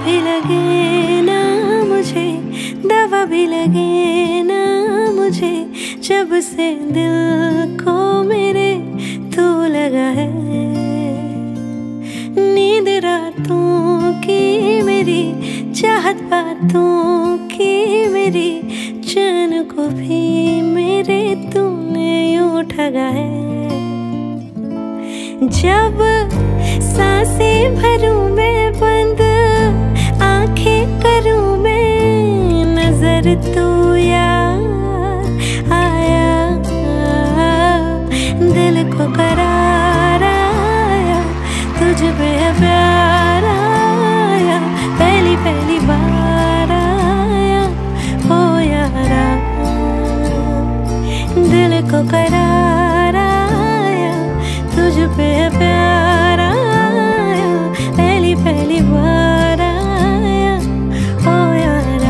भी लगे ना मुझे, दवा भी लगे ना मुझे, जब से दिल को मेरे तू लगा है। नींद रातों की मेरी, चाहत बातों की मेरी, चैन को भी मेरे तूने यूं ठगा है। जब सांसें भरूं मैं बंद, आंखें करूं मैं, नजर तू यार आया, दिल को करार आया, तुझ पे प्यार आया, पहली पहली बार आया ओ यारा, दिल को करार आया, तुझ पे प्यार आया, पहली पहली बार आया ओ यारा।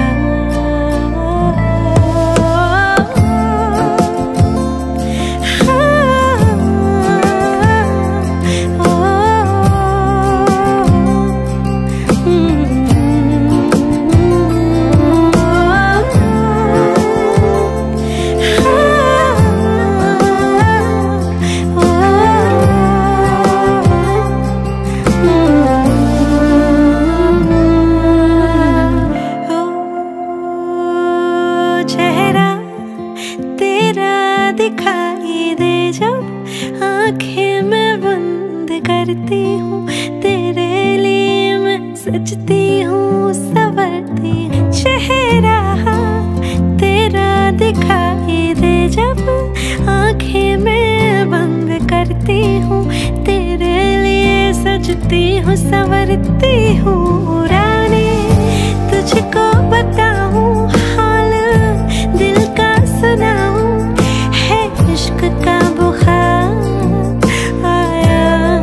दिखाई दे जब आंखें मैं बंद करती हूँ, तेरे लिए मैं सजती हूँ, संवरती हूँ। चेहरा तेरा दिखाई दे जब आंखें मैं बंद करती हूँ, तेरे लिए सजती हूँ, संवरती हूँ। रानी तुझको बताऊँ हाल दिल का सुनाऊँ, इश्क का बुखार आया,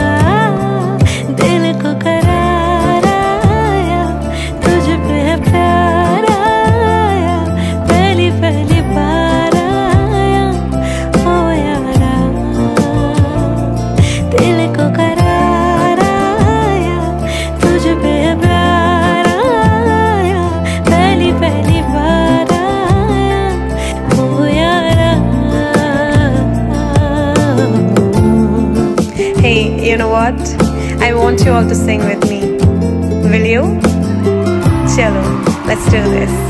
दिल को करार आया, तुझ पे प्यार आया, पहली पहली बार आया ओ यारा, दिल को करार आया, तुझ पे प्यार आया, पहली पहली बार आया ओ यारा। Hey, you know what? I want you all to sing with me. Will you? Chalo, let's do this.